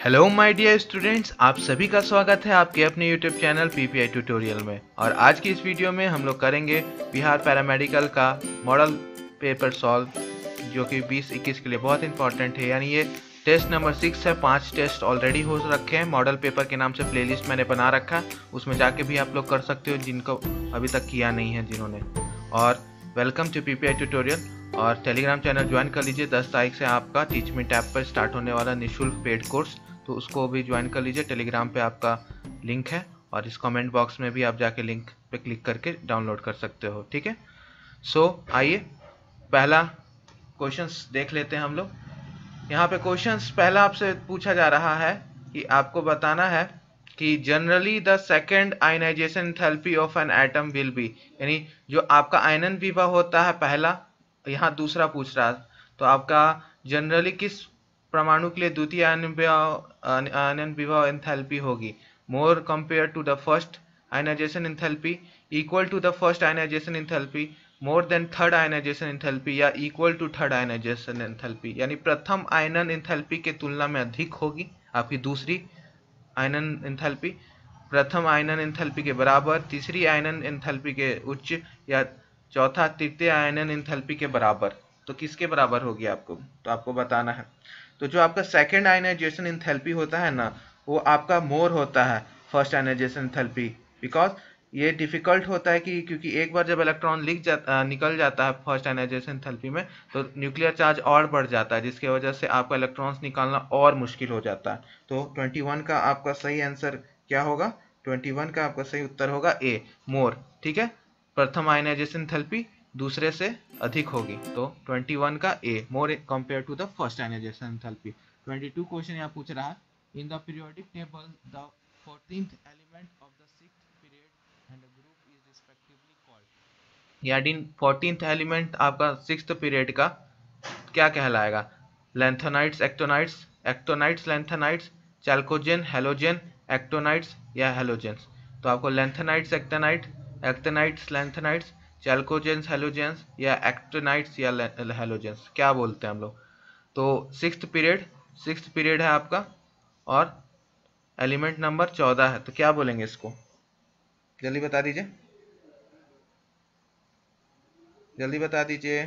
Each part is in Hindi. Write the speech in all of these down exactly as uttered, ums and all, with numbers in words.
हेलो माय डियर स्टूडेंट्स, आप सभी का स्वागत है आपके अपने यूट्यूब चैनल पीपीआई ट्यूटोरियल में। और आज की इस वीडियो में हम लोग करेंगे बिहार पैरामेडिकल का मॉडल पेपर सॉल्व, जो कि बीस इक्कीस के लिए बहुत इंपॉर्टेंट है। यानी ये टेस्ट नंबर सिक्स है। पांच टेस्ट ऑलरेडी हो रखे हैं। मॉडल पेपर के नाम से प्लेलिस्ट मैंने बना रखा है, उसमें जाके भी आप लोग कर सकते हो जिनको अभी तक किया नहीं है जिन्होंने। और वेलकम टू पीपीआई ट्यूटोरियल। और टेलीग्राम चैनल ज्वाइन कर लीजिए। दस तारीख से आपका टीच मी टैब पर स्टार्ट होने वाला निःशुल्क पेड कोर्स, तो उसको भी ज्वाइन कर लीजिए। टेलीग्राम पे आपका लिंक है और इस कमेंट बॉक्स में भी आप जाके लिंक पे क्लिक करके डाउनलोड कर सकते हो। ठीक है, सो so, आइए पहला क्वेश्चंस देख लेते हैं हम लोग। यहाँ पे क्वेश्चंस पहला आपसे पूछा जा रहा है कि आपको बताना है कि generally the second ionisation enthalpy of an atom will be, यानी जो आपका आयनन विभव होता है पहला, यहाँ दूसरा पूछ रहा है, तो आपका जनरली किस परमाणु के लिए द्वितीय आयनन विभव एंथैल्पी होगी? More compare to the first ionisation enthalpy, equal to the first ionisation enthalpy, more than third ionisation enthalpy, या equal to third ionisation enthalpy. यानी प्रथम आयनन एंथैल्पी के तुलना में अधिक होगी आपकी दूसरी आयनन एंथैल्पी, प्रथम आयनन एंथैल्पी के बराबर, तीसरी आयनन एंथैल्पी के उच्च, या चौथा तृतीय आयनन एंथैल्पी के बराबर। तो किसके बराबर होगी आपको, तो आपको बताना है। तो जो आपका सेकेंड आयनाइजेशन एंथैल्पी होता है ना, वो आपका मोर होता है फर्स्ट आयनाइजेशन एंथैल्पी, बिकॉज ये डिफिकल्ट होता है कि क्योंकि एक बार जब इलेक्ट्रॉन लिख जाता निकल जाता है फर्स्ट आयनाइजेशन एंथैल्पी में, तो न्यूक्लियर चार्ज और बढ़ जाता है, जिसकी वजह से आपका इलेक्ट्रॉन्स निकालना और मुश्किल हो जाता है। तो इक्कीस का आपका सही आंसर क्या होगा? इक्कीस का आपका सही उत्तर होगा ए, मोर। ठीक है, प्रथम आयनाइजेशन एंथैल्पी दूसरे से अधिक होगी, तो इक्कीस का A, more compare to the first ionisation enthalpy. बाईस क्वेश्चन यहाँ पूछ रहा है, in the periodic table the fourteenth element of the sixth period and group is respectively called. यानी फोर्टीन्थ एलिमेंट आपका सिक्स्थ पीरियड का क्या कहलाएगा? लैंथोनाइट्स, एक्टोनाइट्स, एक्टोनाइट्स, लैंथोनाइट्स, चैल्कोजेन, हेलोजेन, एक्टोनाइट्स या हेलोजेंस। तो आपको लैंथोनाइट्स, एक्टोनाइट, एक्टोनाइट्स, लैंथोनाइट्स, चैल्कोजेंस, हेलोजेंस, या एक्टोनाइट्स या हेलोजेंस क्या बोलते हैं हम लोग? तो सिक्स्थ पीरियड सिक्स्थ पीरियड है आपका और एलिमेंट नंबर चौदह है, तो क्या बोलेंगे इसको? जल्दी बता दीजिए, जल्दी बता दीजिए।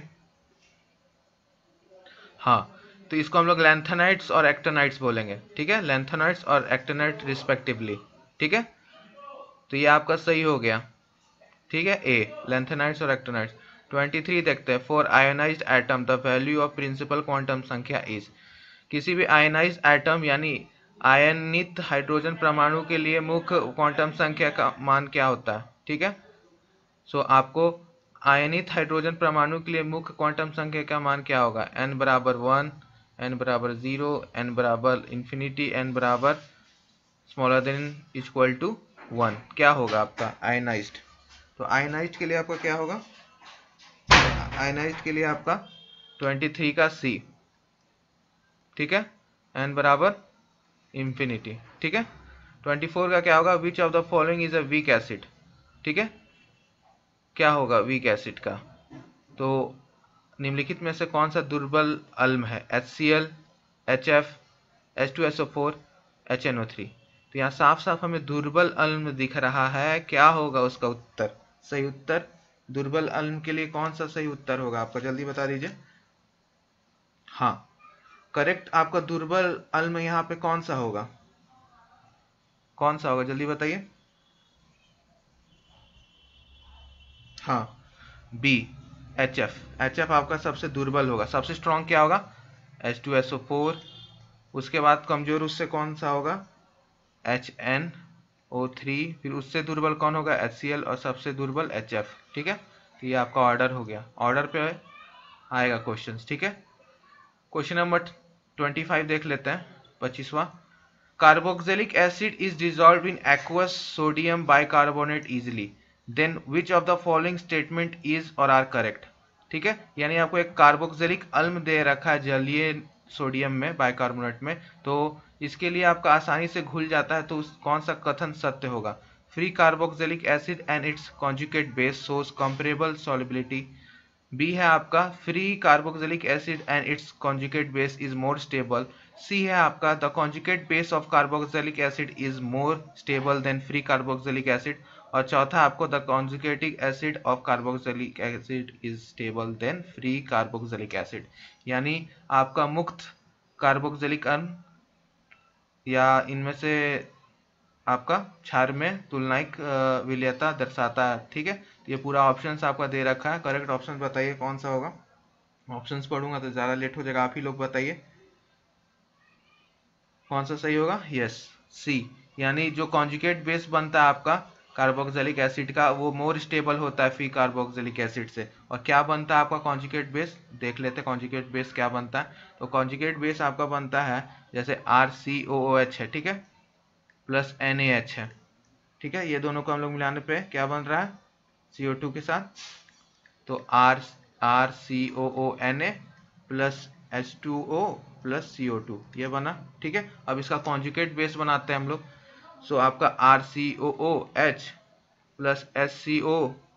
हाँ, तो इसको हम लोग लैंथोनाइट्स और एक्टोनाइट्स बोलेंगे। ठीक है, लैंथोनाइट्स और एक्टोनाइट रिस्पेक्टिवली। ठीक है, तो ये आपका सही हो गया। ठीक है, ए, लैंथोनाइट्स और एक्टोनाइट्स। तेईस देखते हैं, for ionised atom the value of principal quantum संख्या इज। किसी भी आयनाइज्ड एटम यानी आयनित हाइड्रोजन परमाणु के लिए मुख्य क्वांटम संख्या का मान क्या होता है? ठीक है, सो so, आपको आयनित हाइड्रोजन परमाणु के लिए मुख्य क्वांटम संख्या का मान क्या होगा? n बराबर वन, n बराबर जीरो, n बराबर इंफिनिटी, n बराबर smaller than equal to one. क्या होगा आपका आयनाइज्ड? तो आयनाइज्ड के लिए आपका क्या होगा? आयनाइज्ड के लिए आपका तेईस का सी। ठीक है, n बराबर इंफिनिटी। ठीक है, चौबीस का क्या होगा? Which of the following is a weak acid. ठीक है, क्या होगा वीक एसिड का? तो निम्नलिखित में से कौन सा दुर्बल अल्म है? H C L, H F, H two S O four, H N O three. तो यहाँ साफ साफ हमें दुर्बल अल्म दिख रहा है। क्या होगा उसका उत्तर? सही उत्तर दुर्बल अल्म के लिए कौन सा सही उत्तर होगा आपका? जल्दी बता दीजिए। हाँ, करेक्ट आपका दुर्बल अल्म यहाँ पे कौन सा होगा? कौन सा होगा जल्दी बताइए। हाँ, B, H F. H F आपका सबसे दुर्बल होगा। सबसे स्ट्रॉन्ग क्या होगा? H two S O four. उसके बाद कमजोर उससे कौन सा होगा? H N O three. फिर उससे दुर्बल कौन होगा? H C L. और सबसे दुर्बल एच एफ। ठीक है, तो ये आपका ऑर्डर हो गया। ऑर्डर पे आएगा क्वेश्चन। ठीक है, क्वेश्चन नंबर ट्वेंटी फाइव देख लेते हैं, पच्चीसवां। Carboxylic acid is dissolve in aqueous sodium bicarbonate easily, then which of the following statement is और आर करेक्ट। ठीक है, यानी आपको एक कार्बोक्सिलिक अल्म दे रखा है जलीय सोडियम में, बाइकार्बोनेट में, तो इसके लिए आपका आसानी से घुल जाता है, तो उस कौन सा कथन सत्य होगा? Free carboxylic acid and its conjugate base shows comparable solubility, B है आपका free carboxylic acid and its conjugate base is more stable. C है आपका the conjugate base of carboxylic acid is more stable than free carboxylic acid. और चौथा आपको the conjugate acid of carboxylic acid is stable than free carboxylic acid. यानी आपका मुक्त कार्बोक्सिलिक अम्ल या इनमें से आपका क्षार में तुलनायिक विलयता दर्शाता है। ठीक है, तो ये पूरा ऑप्शंस आपका दे रखा है। करेक्ट ऑप्शन बताइए कौन सा होगा। ऑप्शंस पढ़ूंगा तो ज़्यादा लेट हो जाएगा, आप ही लोग बताइए कौन सा सही होगा। यस, सी, यानी जो कॉन्जुगेट बेस बनता है आपका कार्बोक्सिलिक एसिड का वो मोर स्टेबल होता है फ्री कार्बोक्सिलिक एसिड से। और क्या बनता है आपका कॉन्जुगेट बेस, देख लेते हैं कॉन्जुगेट बेस क्या बनता है। तो कॉन्जुगेट बेस आपका बनता है जैसे are C O O H है, ठीक है, प्लस एन ए एच है, ठीक है, ये दोनों को हम लोग मिलाने पे क्या बन रहा है सी ओ टू के साथ, तो R R C O O N A plus H two O plus C O two, ये बना। ठीक है, अब इसका कॉन्जुगेट बेस बनाते हैं हम लोग। सो आपका R C O O H plus H C O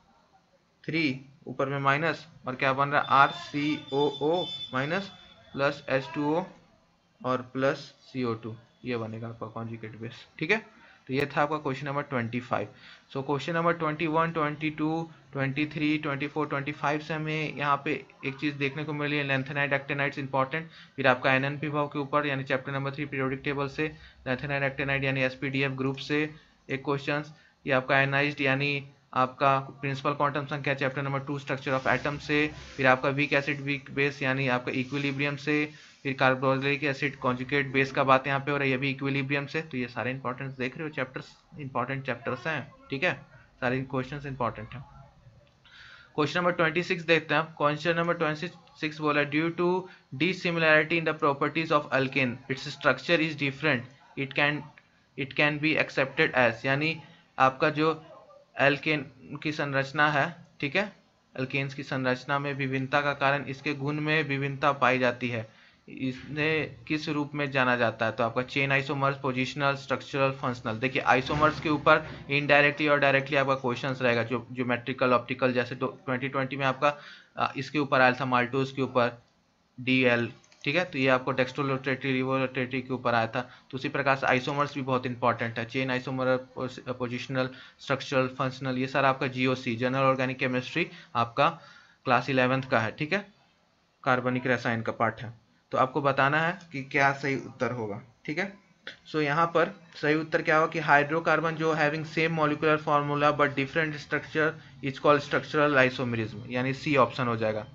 three ऊपर में माइनस, और क्या बन रहा है R C O O minus plus H two O और प्लस सी ओ टू, ये बनेगा आपका कॉन्जुगेट बेस। ठीक है, तो ये था आपका question number twenty five. So question number twenty one, twenty two, twenty three, twenty four, twenty five से हमें यहाँ पे एक चीज़ देखने को मिली है, लेंथेनाइट एक्टेनाइट्स इंपॉर्टेंट। फिर आपका एन एन पी भाव के ऊपर यानी chapter number three periodic table से लेंथेनाइट एक्टेनाइट यानी S P D F group से एक क्वेश्चन। ये आपका एनाइज्ड यानी आपका प्रिंसिपल क्वांटम संख्या chapter number two structure of atom से। फिर आपका वीक एसिड वीक बेस यानी आपका इक्विलिब्रियम से। फिर कार्बोक्सिलिक एसिड कॉन्जुगेट बेस का बात यहाँ पे हो रहा है, ये भी इक्विलिब्रियम से। तो ये सारे इंपॉर्टेंट देख रहे हो चैप्टर्स, इंपॉर्टेंट चैप्टर्स हैं। ठीक है, सारे क्वेश्चंस इंपॉर्टेंट हैं। क्वेश्चन नंबर ट्वेंटी सिक्स देखते हैं। क्वेश्चन नंबर ट्वेंटी सिक्स बोला due to dissimilarity in the properties of alkane its structure is different it can it can be accepted as, यानी आपका जो एल्केन की संरचना है, ठीक है, एल्केन्स की संरचना में विभिन्नता का कारण इसके गुण में विभिन्नता पाई जाती है, इसने किस रूप में जाना जाता है। तो आपका chain isomers, positional, structural, functional. देखिए आइसोमर्स के ऊपर इनडायरेक्टली और डायरेक्टली आपका क्वेश्चंस रहेगा, जो ज्योमेट्रिकल ऑप्टिकल, जैसे तो ट्वेंटी ट्वेंटी में आपका इसके ऊपर आया था माल्टोस के ऊपर डी एल, ठीक है, तो ये आपको डेक्स्ट्रोरोटेटरी रिवोरोटेटरी के ऊपर आया था। तो उसी प्रकार से आइसोमर्स भी बहुत इंपॉर्टेंट है, chain isomer, positional, structural, functional, ये सारा आपका जीओसी जनरल ऑर्गेनिक केमिस्ट्री आपका क्लास इलेवेंथ का है। ठीक है, कार्बनिक रसायन का पार्ट है। तो आपको बताना है कि क्या सही उत्तर होगा। ठीक है, सो so, यहाँ पर सही उत्तर क्या होगा कि हाइड्रोकार्बन जो having same molecular formula but different structure is called structural isomerism, यानी सी ऑप्शन हो जाएगा,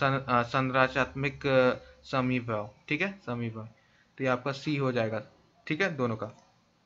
संरचनात्मक समीभाव। ठीक है, समीभाव, तो ये आपका सी हो जाएगा। ठीक है, दोनों का।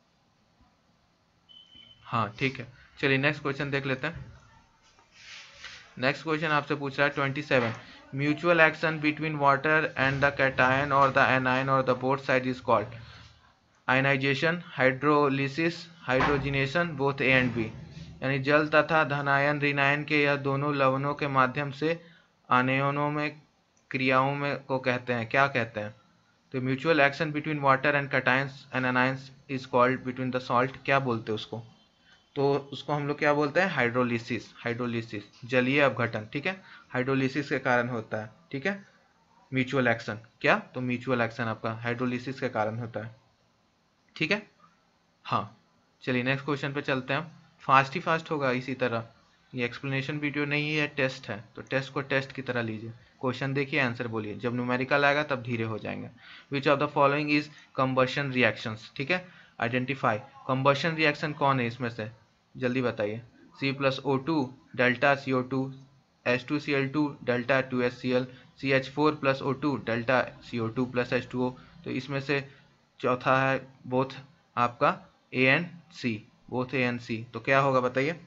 हाँ ठीक है, चलिए नेक्स्ट क्वेश्चन देख लेते हैं। नेक्स्ट क्वेश्चन आपसे पूछ रहा है twenty seven, mutual action between water and the cation और द एनायन और the both side is called ionisation, hydrolysis, hydrogenation, both A and B, यानी जल तथा धनायन ऋणायन के यह दोनों लवणों के माध्यम से आनयनों में क्रियाओं में को कहते हैं, क्या कहते हैं। तो mutual action between water and cations and anions is called between the salt, क्या बोलते हैं उसको, तो उसको हम लोग क्या बोलते हैं हाइड्रोलिसिस, हाइड्रोलिसिस जलीय अपघटन। ठीक है, हाइड्रोलिसिस के कारण होता है। ठीक है, म्यूचुअल एक्शन क्या, तो म्यूचुअल एक्शन आपका हाइड्रोलिसिस के कारण होता है। ठीक है, हाँ चलिए नेक्स्ट क्वेश्चन पे चलते हैं हम। फास्ट ही फास्ट होगा इसी तरह, ये एक्सप्लेनेशन वीडियो नहीं है, टेस्ट है, तो टेस्ट को टेस्ट की तरह लीजिए, क्वेश्चन देखिए आंसर बोलिए, जब न्यूमेरिकल आएगा तब धीरे हो जाएंगे। Which of the following is combustion reactions, ठीक है, आइडेंटिफाई कंबशन रिएक्शन कौन है इसमें से, जल्दी बताइए। C plus O two delta C O two, H two C L two delta two H C L, C H four plus O two delta C O two plus H two O. तो इसमें से चौथा है बोथ आपका A and C, both A and C, तो क्या होगा बताइए,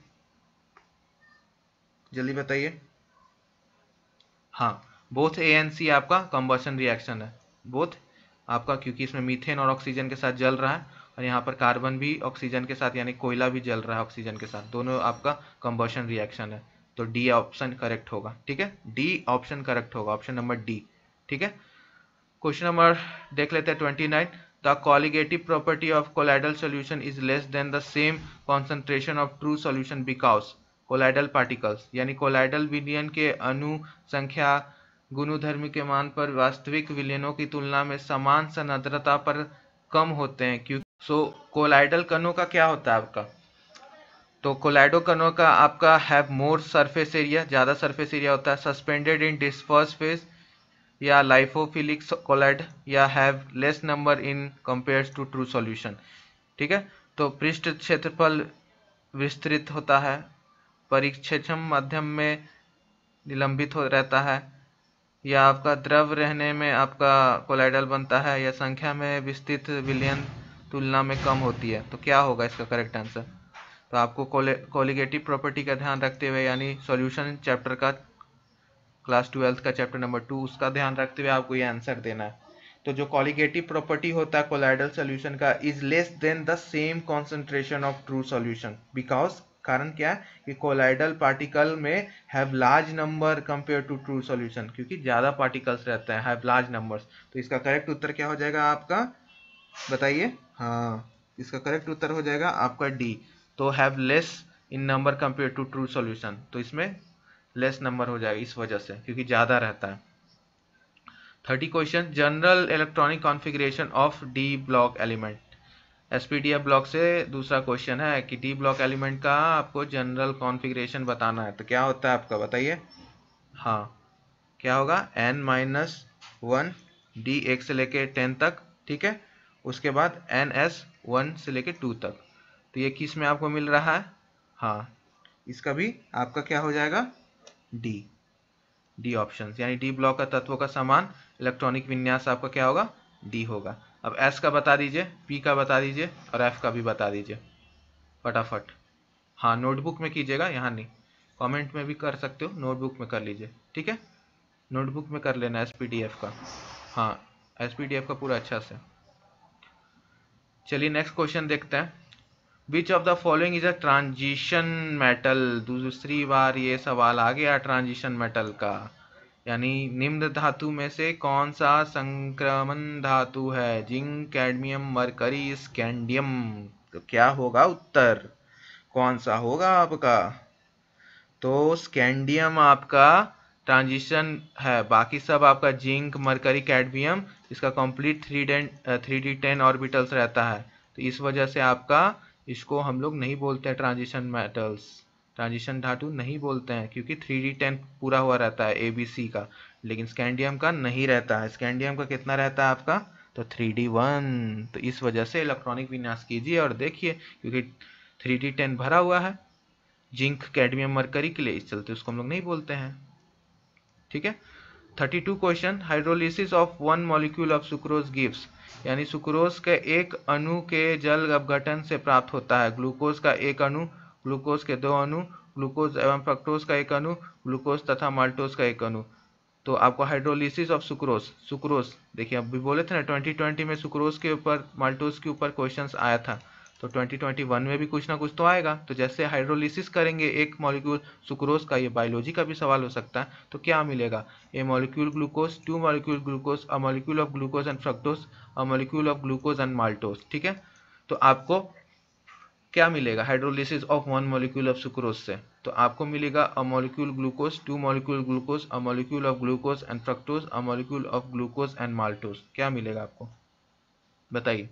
जल्दी बताइए। हाँ, बोथ ए एंड सी आपका कंबशन रिएक्शन है, बोथ आपका, क्योंकि इसमें मीथेन और ऑक्सीजन के साथ जल रहा है, और यहाँ पर कार्बन भी ऑक्सीजन के साथ यानी कोयला भी जल रहा है ऑक्सीजन के साथ, दोनों आपका कंबशन रिएक्शन है। तो डी ऑप्शन करेक्ट होगा। ठीक है, डी ऑप्शन करेक्ट होगा, ऑप्शन नंबर डी। ठीक है, क्वेश्चन नंबर देख लेते हैं twenty nine, the colligative property of colloidal solution is less than the same concentration of true solution because colloidal particles यानी कोलाइडल विलयन के अणु संख्या गुणधर्म के मान पर वास्तविक विलयनों की तुलना में समान सांद्रता पर कम होते हैं। क्योंकि सो कोलाइडल कणों का क्या होता है आपका, तो कोलाइडो कणों का आपका हैव मोर सरफेस एरिया, ज़्यादा सरफेस एरिया होता है, सस्पेंडेड इन डिस्पर्स फेज या लाइफोफिलिक कोलाइड, या have less number in compares to true solution. ठीक है, तो पृष्ठ क्षेत्रफल विस्तृत होता है, परिक्षेक्षम माध्यम में निलंबित हो रहता है, या आपका द्रव रहने में आपका कोलाइडल बनता है, या संख्या में विस्तृत विलयन तुलना में कम होती है। तो क्या होगा इसका करेक्ट आंसर, तो आपको कोलिगेटिव प्रॉपर्टी का ध्यान रखते हुए, यानी सॉल्यूशन चैप्टर का क्लास ट्वेल्थ का चैप्टर नंबर टू, उसका ध्यान रखते हुए आपको ये आंसर देना है। तो जो कोलिगेटिव प्रॉपर्टी होता है कोलाइडल सॉल्यूशन का, is less than the same concentration of true solution, because कारण क्या है कि कोलाइडल पार्टिकल में have large number compare to true solution, क्योंकि ज्यादा पार्टिकल्स रहते हैं, हैव लार्ज नंबर्स। तो इसका करेक्ट उत्तर क्या हो जाएगा आपका, बताइए। हाँ, इसका करेक्ट उत्तर हो जाएगा आपका डी, तो have less in number compare to true solution, तो इसमें लेस नंबर हो जाएगा इस वजह से, क्योंकि ज्यादा रहता है। Thirty question, general electronic configuration of D block element. SPDF block से दूसरा क्वेश्चन है कि डी ब्लॉक एलिमेंट का आपको जनरल कॉन्फ़िगरेशन बताना है। तो क्या होता है आपका, बताइए। हाँ, क्या होगा, एन माइनस वन डी एक से लेके टेन तक, ठीक है, उसके बाद एन एस वन से लेके टू तक। तो ये किस में आपको मिल रहा है, हाँ, इसका भी आपका क्या हो जाएगा, डी, डी ऑप्शन, यानी डी ब्लॉक का तत्वों का समान इलेक्ट्रॉनिक विन्यास आपका क्या होगा, डी होगा। अब एस का बता दीजिए, पी का बता दीजिए, और एफ का भी बता दीजिए फटाफट। हाँ, नोटबुक में कीजिएगा, यहाँ नहीं, कमेंट में भी कर सकते हो, नोटबुक में कर लीजिए, ठीक है, नोटबुक में कर लेना एसपीडीएफ का, हाँ, एसपीडीएफ का पूरा अच्छा से। चलिए नेक्स्ट क्वेश्चन देखते हैं। Which of the following is a transition metal. दूसरी बार ये सवाल आ गया ट्रांजिशन मेटल का, यानी निम्न धातु में से कौन सा संक्रमण धातु है, जिंक, कैडमियम, मरकरी, स्कैंडियम। तो क्या होगा उत्तर, कौन सा होगा आपका, तो स्कैंडियम आपका ट्रांजिशन है, बाकी सब आपका जिंक, मरकरी, कैडमियम, इसका complete three D three D ten orbitals रहता है। तो इस वजह से आपका इसको हम लोग नहीं बोलते हैं ट्रांजिशन मेटल्स, ट्रांजिशन धातु नहीं बोलते हैं, क्योंकि थ्री डी टेन पूरा हुआ रहता है ए बी सी का, लेकिन स्कैंडियम का नहीं रहता है। स्कैंडियम का कितना रहता है आपका, तो थ्री डी वन। तो इस वजह से इलेक्ट्रॉनिक विन्यास कीजिए और देखिए, क्योंकि थ्री डी टेन भरा हुआ है जिंक, कैडमियम, मरकरी के लिए, इस चलते उसको हम लोग नहीं बोलते हैं, ठीक है। Thirty two question, hydrolysis of one molecule of sucrose gives, यानी सुक्रोज के एक अणु के जल अपघटन से प्राप्त होता है ग्लूकोज का एक अणु, ग्लूकोज के दो अणु, ग्लूकोज एवं फ्रक्टोज का एक अणु, ग्लूकोज तथा माल्टोज का एक अणु। तो आपको हाइड्रोलिसिस ऑफ सुक्रोज, सुक्रोज देखिए अभी बोले थे ना ट्वेंटी ट्वेंटी में सुक्रोज के ऊपर, माल्टोज के ऊपर क्वेश्चंस आया था, तो ट्वेंटी ट्वेंटी वन में भी कुछ ना कुछ तो आएगा। तो जैसे हाइड्रोलिसिस करेंगे एक मॉलिक्यूल सुक्रोज का, ये बायोलॉजी का भी सवाल हो सकता है, तो क्या मिलेगा, a molecule glucose, two molecule glucose, a molecule of glucose and fructose, a molecule of glucose and maltose, ठीक है। तो आपको क्या मिलेगा hydrolysis of one molecule of sucrose से, तो आपको मिलेगा a molecule glucose, two molecule glucose, a molecule of glucose and fructose, a molecule of glucose and maltose. क्या मिलेगा आपको, बताइए।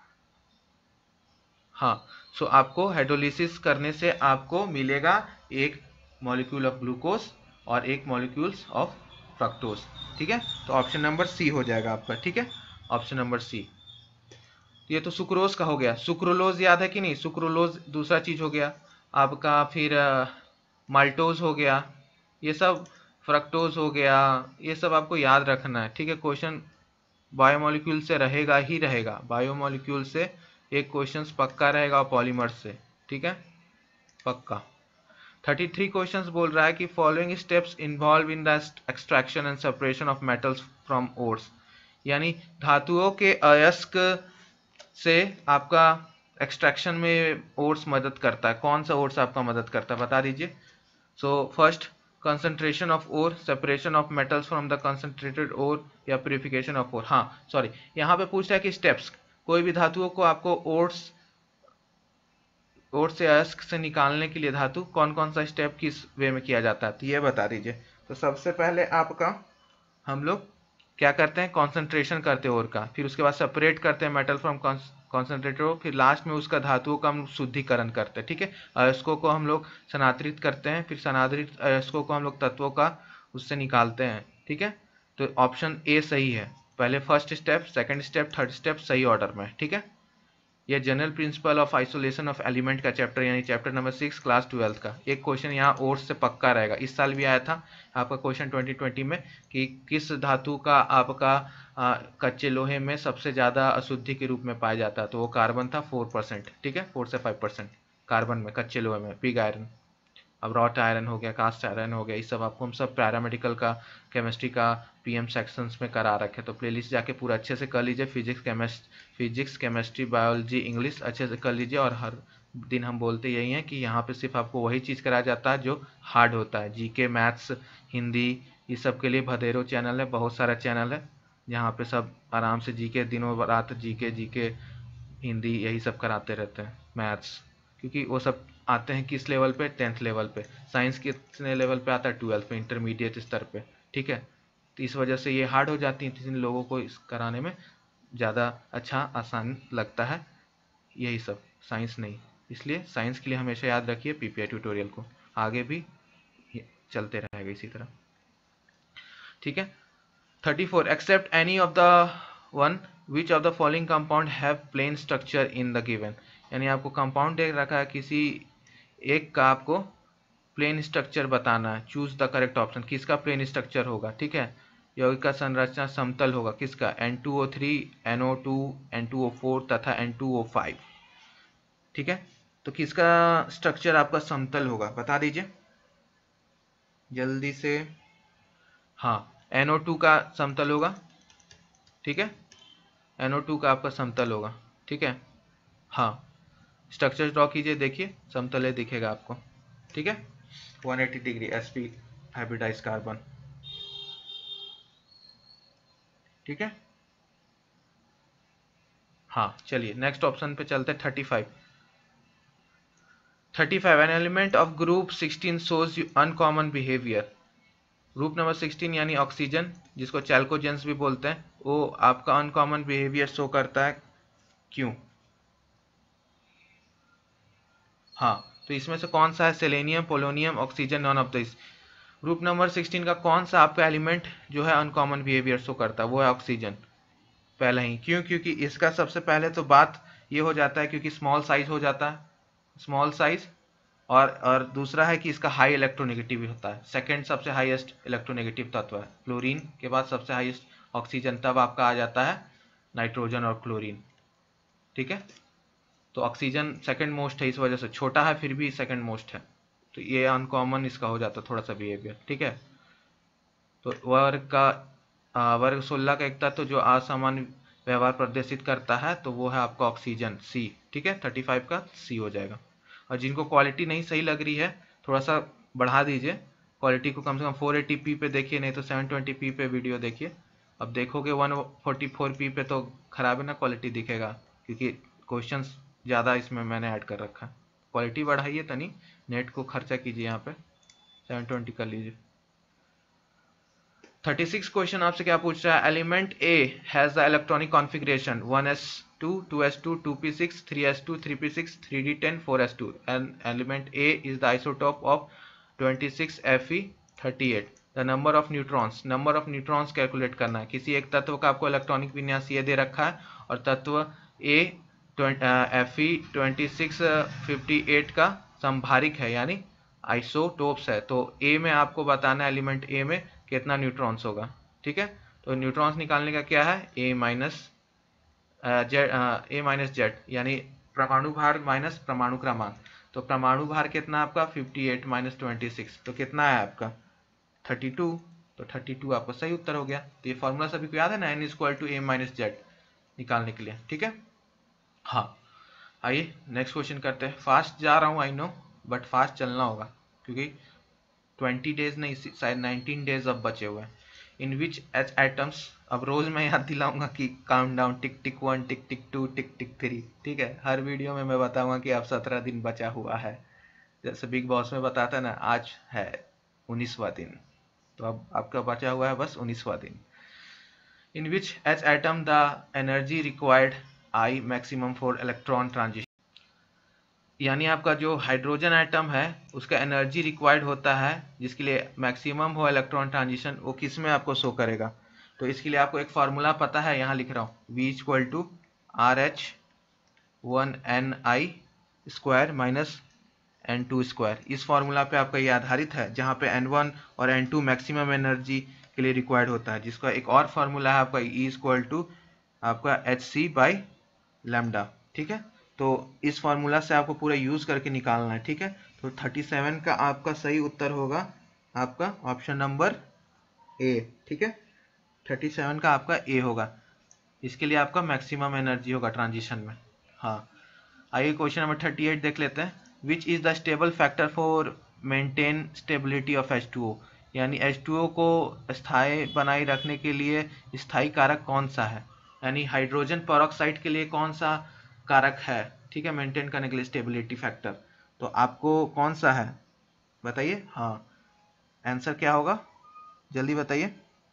हाँ, सो आपको हाइड्रोलिसिस करने से आपको मिलेगा एक मॉलिक्यूल ऑफ ग्लूकोज और एक मॉलिक्यूल्स ऑफ फ्रक्टोज, ठीक है। तो ऑप्शन नंबर सी हो जाएगा आपका, ठीक है, ऑप्शन नंबर सी। ये तो सुक्रोज का हो गया। सुक्रोलोज याद है कि नहीं, सुक्रोलोज दूसरा चीज हो गया आपका, फिर माल्टोज हो गया, ये सब फ्रक्टोज हो गया, ये सब आपको याद रखना है, ठीक है। क्वेश्चन बायोमोलिक्यूल से रहेगा ही रहेगा, बायोमोलिक्यूल से एक क्वेश्चन पक्का रहेगा पॉलीमर से, ठीक है, पक्का। थर्टी थ्री क्वेश्चंस बोल रहा है कि following steps involve in the extraction and separation of metals from ores, यानी धातुओं के अयस्क से आपका एक्सट्रैक्शन में ओर्स मदद करता है। कौन सा ओर्स आपका मदद करता है, बता दीजिए। So first, concentration of ore, separation of metals from the concentrated ore, या प्यूरिफिकेशन ऑफ ओर। हाँ सॉरी, यहाँ पे पूछ रहा है कि स्टेप्स, कोई भी धातुओं को आपको ओर्स और से अयस्क से निकालने के लिए धातु कौन कौन सा स्टेप किस वे में किया जाता है, तो ये बता दीजिए। तो सबसे पहले आपका हम लोग क्या करते हैं, कॉन्सेंट्रेशन करते हैं और का, फिर उसके बाद सेपरेट करते हैं मेटल फ्रॉम कॉन्सेंट्रेटर, फिर लास्ट में उसका धातुओं का हम शुद्धिकरण करते हैं। ठीक है, अयस्कों को हम लोग सनातरित करते हैं, फिर सनातरित अयस्कों को हम लोग तत्वों का उससे निकालते हैं। ठीक है, तो ऑप्शन ए सही है, पहले first step, second step, third step सही ऑर्डर में। ठीक है, ये general principle of isolation of element का चैप्टर यानी chapter number six class twelfth का एक क्वेश्चन यहाँ और से पक्का रहेगा। इस साल भी आया था आपका क्वेश्चन ट्वेंटी ट्वेंटी में कि किस धातु का आपका आ, कच्चे लोहे में सबसे ज़्यादा अशुद्धि के रूप में पाया जाता है, तो वो कार्बन था फोर परसेंट। ठीक है, फोर से फाइव परसेंट कार्बन में कच्चे लोहे में, पिग आयरन। अब रॉट आयरन हो गया, कास्ट आयरन हो गया, ये सब आपको हम सब पैरामेडिकल का केमिस्ट्री का पीएम सेक्शंस में करा रखे, तो प्लेलिस्ट जाके पूरा अच्छे से कर लीजिए। Physics chemist physics chemistry biology English अच्छे से कर लीजिए। और हर दिन हम बोलते यही हैं कि यहाँ पे सिर्फ आपको वही चीज़ कराया जाता है जो हार्ड होता है। जीके, मैथ्स, हिंदी, ये सब के लिए भदेरो चैनल है, बहुत सारा चैनल है जहाँ पे सब आराम से जीके दिनों रात जीके जीके हिंदी यही सब कराते रहते हैं, मैथ्स, क्योंकि वो सब आते हैं किस लेवल पे, टेंथ लेवल पे। साइंस कितने लेवल पे आता है, ट्वेल्थ पे, इंटरमीडिएट स्तर पे। ठीक है, तो इस वजह से ये हार्ड हो जाती है, जिन लोगों को इस कराने में ज़्यादा अच्छा आसान लगता है यही सब, साइंस नहीं। इसलिए साइंस के लिए हमेशा याद रखिए पीपीआई ट्यूटोरियल को, आगे भी चलते रहेगा इसी तरह। ठीक है, thirty four except any of the one which of the following compound have plane structure in the given, यानी आपको कंपाउंड दे रखा है, किसी एक का आपको प्लेन स्ट्रक्चर बताना है। चूज द करेक्ट ऑप्शन, किसका प्लेन स्ट्रक्चर होगा। ठीक है, यौगिक का संरचना समतल होगा, किसका, N two O three, N O two, N two O four तथा एन टू ओ फाइव। ठीक है, तो किसका स्ट्रक्चर आपका समतल होगा बता दीजिए जल्दी से। हाँ, एन ओ टू का समतल होगा। ठीक है, एन ओ टू का आपका समतल होगा। ठीक है, हाँ, स्ट्रक्चर ड्रॉ कीजिए, देखिए समतल है दिखेगा आपको। ठीक है, one eighty degree SP hybridise carbon. ठीक है, हाँ, चलिए नेक्स्ट ऑप्शन पे चलते हैं। Thirty five thirty five an element of group sixteen shows uncommon behaviour. Group number sixteen यानी ऑक्सीजन, जिसको चैल्कोजेंस भी बोलते हैं, वो आपका अनकॉमन बिहेवियर शो करता है, क्यों। हाँ, तो इसमें से कौन सा है, selenium, polonium, oxygen, none of this. Group number sixteen का कौन सा आपका एलिमेंट जो है अनकॉमन बिहेवियर शो करता है, वो है ऑक्सीजन पहले ही। क्यों, क्योंकि इसका सबसे पहले तो बात ये हो जाता है क्योंकि स्मॉल साइज हो जाता है, स्मॉल साइज, और और दूसरा है कि इसका हाई इलेक्ट्रोनेगेटिव होता है, सेकंड सबसे हाईएस्ट इलेक्ट्रोनेगेटिव तत्व है। क्लोरीन के बाद सबसे हाईएस्ट ऑक्सीजन, तब आपका आ जाता है नाइट्रोजन और क्लोरीन। ठीक है, तो ऑक्सीजन सेकंड मोस्ट है, इस वजह से छोटा है फिर भी सेकंड मोस्ट है, तो ये अनकॉमन इसका हो जाता है थोड़ा सा बिहेवियर। ठीक है, तो वर्ग का आ, वर्ग सोलह का एक तत्व जो असामान्य व्यवहार प्रदर्शित करता है, तो वो है आपका ऑक्सीजन, सी। ठीक है, थर्टी फाइव का सी हो जाएगा। और जिनको क्वालिटी नहीं सही लग रही है थोड़ा सा बढ़ा दीजिए क्वालिटी को, कम से कम फोर एटी पी पे देखिए, नहीं तो सेवन ट्वेंटी पी पे वीडियो देखिए। अब देखोगे वन फोर्टी फोर पी पे तो खराब है ना क्वालिटी दिखेगा, क्योंकि क्वेश्चंस ज़्यादा इसमें मैंने ऐड कर रखा है। क्वालिटी बढ़ाइए तनी, नेट को खर्चा कीजिए, यहाँ पे सेवन ट्वेंटी कर लीजिए। थर्टी सिक्स क्वेश्चन आपसे क्या पूछ रहा है, element A has the electronic configuration one S two, two S two, two P six, three S two, three P six, three D ten, four S two, and element A is the isotope of twenty six F E thirty eight. The number of neutrons, number of neutrons calculate करना है। किसी एक तत्व का आपको इलेक्ट्रॉनिक विन्यास ये दे रखा है, और तत्व A F E twenty six fifty eight का संभारिक है यानी आइसोटोप्स है, तो ए में आपको बताना है एलिमेंट ए में कितना न्यूट्रॉन्स होगा। ठीक है, तो न्यूट्रॉन्स निकालने का क्या है, A minus Z, A minus Z यानी परमाणु भार माइनस परमाणु क्रमांक। तो परमाणु भार कितना आपका fifty eight minus twenty six, तो कितना है आपका थर्टी टू, तो थर्टी टू आपका सही उत्तर हो गया। तो ये फॉर्मूला सभी को याद है ना, N is equal to A minus Z निकालने के लिए। ठीक है, हाँ, आइए नेक्स्ट क्वेश्चन करते हैं। फास्ट जा रहा हूँ आई नो, बट फास्ट चलना होगा क्योंकि ट्वेंटी डेज नहीं शायद नाइनटीन डेज अब बचे हुए हैं। इन विच एच एटम्स अब रोज मैं याद दिलाऊंगा कि count down tick tick one, tick tick two, tick tick three. ठीक है, हर वीडियो में मैं बताऊंगा कि अब सत्रह दिन बचा हुआ है, जैसे बिग बॉस में बताता है ना, आज है उन्नीसवां दिन, तो अब आपका बचा हुआ है बस उन्नीसवां दिन। In which H atom the energy required I maximum for electron transition, यानी आपका जो हाइड्रोजन एटम है उसका एनर्जी रिक्वायर्ड होता है जिसके लिए मैक्सिमम हो इलेक्ट्रॉन ट्रांजिशन, वो किस में आपको शो करेगा। तो इसके लिए आपको एक फार्मूला पता है, यहाँ लिख रहा हूँ, V equal to R H one N I square minus N two square. इस फार्मूला पे आपका ये आधारित है, जहाँ पे एन वन और एन टू मैक्सिमम एनर्जी के लिए रिक्वायर्ड होता है, जिसका एक और फार्मूला है आपका E इक्वल टू आपका एच सी बाई लैम्डा। ठीक है, तो इस फार्मूला से आपको पूरा यूज करके निकालना है। ठीक है, तो सैंतीस का आपका सही उत्तर होगा आपका ऑप्शन नंबर ए। ठीक है, सैंतीस का आपका ए होगा, इसके लिए आपका मैक्सिमम एनर्जी होगा ट्रांजिशन में। हाँ, आइए क्वेश्चन नंबर अड़तीस देख लेते हैं। Which is the stable factor for maintain stability of H two O, यानी एच टू ओ को स्थायी बनाए रखने के लिए स्थायी कारक कौन सा है, यानी हाइड्रोजन पेरोक्साइड के लिए कौन सा कारक है, ठीक है, मेंटेन करने के लिए स्टेबिलिटी फैक्टर, तो आपको कौन सा है बताइए। हाँ, आंसर क्या होगा जल्दी बताइए।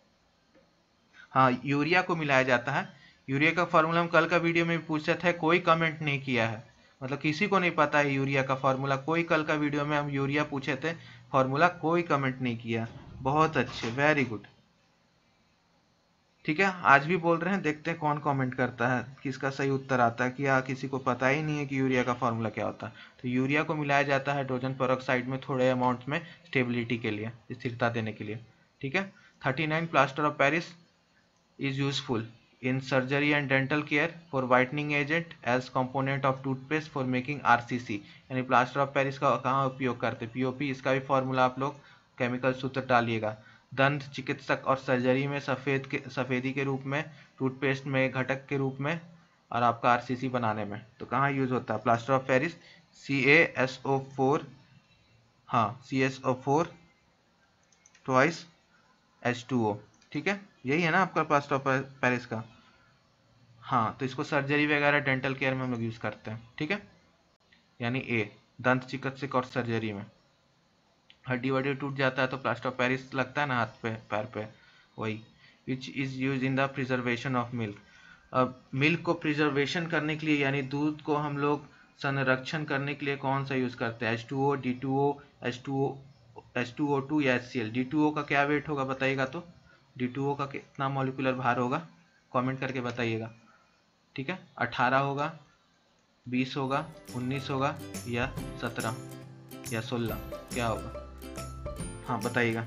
हाँ, यूरिया को मिलाया जाता है। यूरिया का फार्मूला हम कल का वीडियो में भी पूछे थे, कोई कमेंट नहीं किया है, मतलब किसी को नहीं पता है यूरिया का फार्मूला। कोई कल का वीडियो में हम यूरिया पूछे थे फार्मूला, कोई कमेंट नहीं किया। बहुत अच्छे, वेरी गुड। ठीक है, आज भी बोल रहे हैं, देखते हैं कौन कमेंट करता है, किसका सही उत्तर आता है, कि या किसी को पता ही नहीं है कि यूरिया का फार्मूला क्या होता है। तो यूरिया को मिलाया जाता है हाइड्रोजन पेरोक्साइड में थोड़े अमाउंट में स्टेबिलिटी के लिए, स्थिरता देने के लिए। ठीक है, thirty nine plaster of Paris is useful in surgery and dental care for whitening agent as component of toothpaste for making R C C, यानी प्लास्टर ऑफ पेरिस का कहाँ उपयोग करते हैं, P O P। इसका भी फॉर्मूला आप लोग केमिकल सूत्र डालिएगा। दंत चिकित्सक और सर्जरी में सफ़ेद के सफ़ेदी के रूप में, टूथपेस्ट में घटक के रूप में, और आपका R C C बनाने में, तो कहाँ यूज होता है plaster of Paris, C A S O four, हाँ C S O four twice H two O। ठीक है, यही है ना आपका प्लास्टर ऑफ पेरिस का। हाँ, तो इसको सर्जरी वगैरह डेंटल केयर में हम लोग यूज करते हैं। ठीक है, यानी ए, दंत चिकित्सक और सर्जरी में। हड्डी वड्डी टूट जाता है तो प्लास्टर ऑफ पेरिस लगता है ना हाथ पे पैर पे, वही। Which is use in the preservation of milk. अब मिल्क को प्रिजर्वेशन करने के लिए, यानी दूध को हम लोग संरक्षण करने के लिए कौन सा यूज करते हैं, H two O, D two O, H two O, H two O two या H C L. D two O का क्या वेट होगा बताइएगा, तो डी टू ओ का कितना मॉलिक्यूलर भार होगा, कमेंट करके बताइएगा। ठीक है, अठारह होगा, बीस होगा, उन्नीस होगा, या सत्रह या सोलह, क्या होगा, हाँ बताइएगा।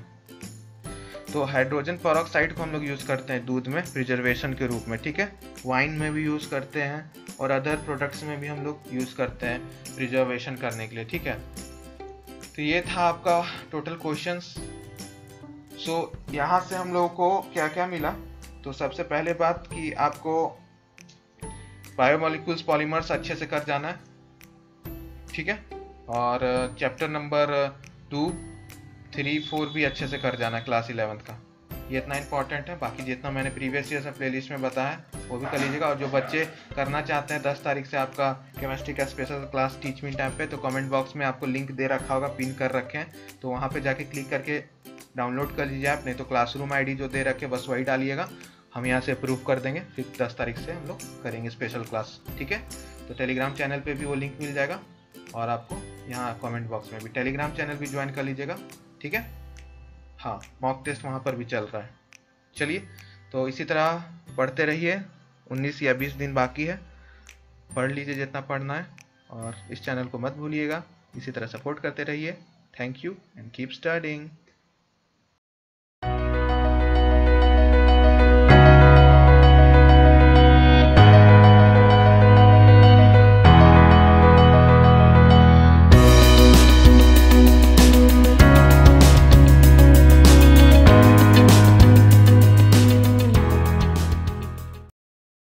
तो हाइड्रोजन पेरोक्साइड को हम लोग यूज़ करते हैं दूध में प्रिजर्वेशन के रूप में। ठीक है, वाइन में भी यूज़ करते हैं और अदर प्रोडक्ट्स में भी हम लोग यूज़ करते हैं प्रिजर्वेशन करने के लिए। ठीक है, तो ये था आपका टोटल क्वेश्चंस। सो so, यहाँ से हम लोगों को क्या क्या मिला, तो सबसे पहले बात कि आपको बायोमोलिक्यूल्स पॉलीमर्स अच्छे से कर जाना है। ठीक है, और chapter number two three four भी अच्छे से कर जाना है क्लास इलेवेंथ का, ये इतना इंपॉर्टेंट है। बाकी जितना मैंने प्रीवियस ईयर से प्लेलिस्ट में बताया वो भी कर लीजिएगा। और जो बच्चे करना चाहते हैं, दस तारीख से आपका केमिस्ट्री का special class teach me time पे, तो कमेंट बॉक्स में आपको लिंक दे रखा होगा, पिन कर रखे हैं, तो वहाँ पे जाके क्लिक करके डाउनलोड कर लीजिए आप, नहीं तो क्लासरूम आईडी जो दे रखे बस वही डालिएगा, हम यहाँ से अप्रूव कर देंगे। फिर दस तारीख से हम लोग करेंगे स्पेशल क्लास। ठीक है, तो टेलीग्राम चैनल पे भी वो लिंक मिल जाएगा, और आपको यहाँ कमेंट बॉक्स में भी टेलीग्राम चैनल भी ज्वाइन कर लीजिएगा। ठीक है, हाँ, मॉक टेस्ट वहाँ पर भी चल रहा है। चलिए, तो इसी तरह पढ़ते रहिए, उन्नीस या बीस दिन बाकी है, पढ़ लीजिए जितना पढ़ना है, और इस चैनल को मत भूलिएगा, इसी तरह सपोर्ट करते रहिए। Thank you and keep studying.